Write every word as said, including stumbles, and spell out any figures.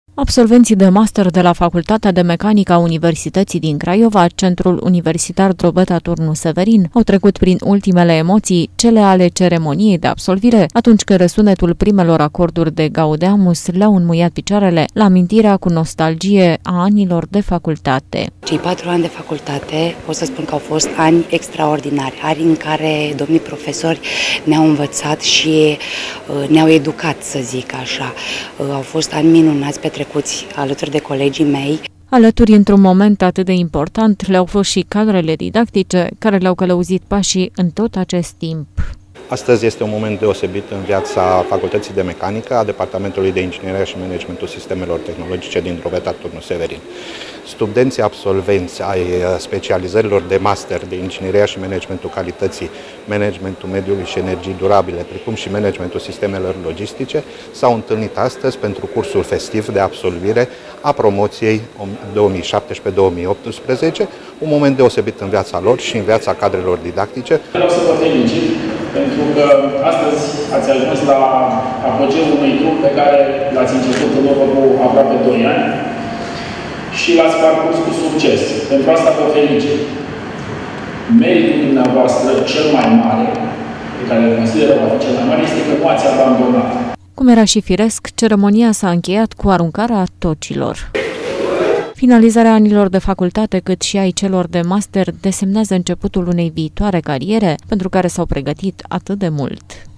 Absolvenții de master de la Facultatea de Mecanică a Universității din Craiova, Centrul Universitar Drobeta Turnu Severin, au trecut prin ultimele emoții, cele ale ceremoniei de absolvire, atunci când răsunetul primelor acorduri de Gaudeamus le-au înmuiat picioarele la amintirea cu nostalgie a anilor de facultate. Cei patru ani de facultate pot să spun că au fost ani extraordinari, ani în care domnii profesori ne-au învățat și ne-au educat, să zic așa. Au fost ani minunați petrecuți alături de colegii mei. Alături, într-un moment atât de important, le-au fost și cadrele didactice care le-au călăuzit pașii în tot acest timp. Astăzi este un moment deosebit în viața Facultății de Mecanică, a Departamentului de Inginerie și Managementul Sistemelor Tehnologice din Drobeta Turnu Severin. Studenții absolvenți ai specializărilor de master de Ingineria și Managementul Calității, Managementul Mediului și Energii Durabile, precum și Managementul Sistemelor Logistice, s-au întâlnit astăzi pentru cursul festiv de absolvire a promoției două mii șaptesprezece două mii optsprezece, un moment deosebit în viața lor și în viața cadrelor didactice. Vreau să vă felicit pentru că astăzi ați ajuns la apogeul unui drum pe care l-ați început în urmă cu aproape doi ani și l-ați parcurs cu succes. Pentru asta vă felicit. Meritul dumneavoastră cel mai mare, pe care îl consideră va fi cel mai mare, este că nu ați abandonat. Cum era și firesc, ceremonia s-a încheiat cu aruncarea tocilor. Finalizarea anilor de facultate, cât și ai celor de master, desemnează începutul unei viitoare cariere pentru care s-au pregătit atât de mult.